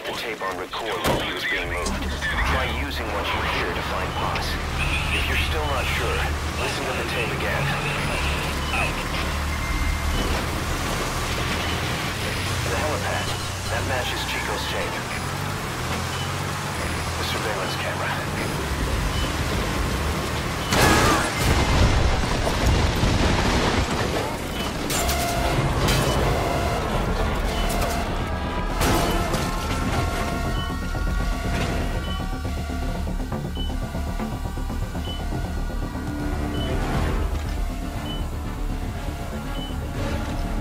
the tape on record while he was being moved. Try using what you hear to find Paz.